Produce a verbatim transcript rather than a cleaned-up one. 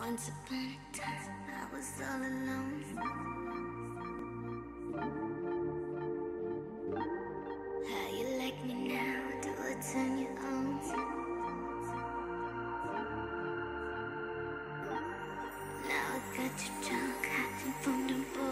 Once upon a time, I was all alone. How you like me now? Do I turn you on? Now I got you drunk, hiding from the boy.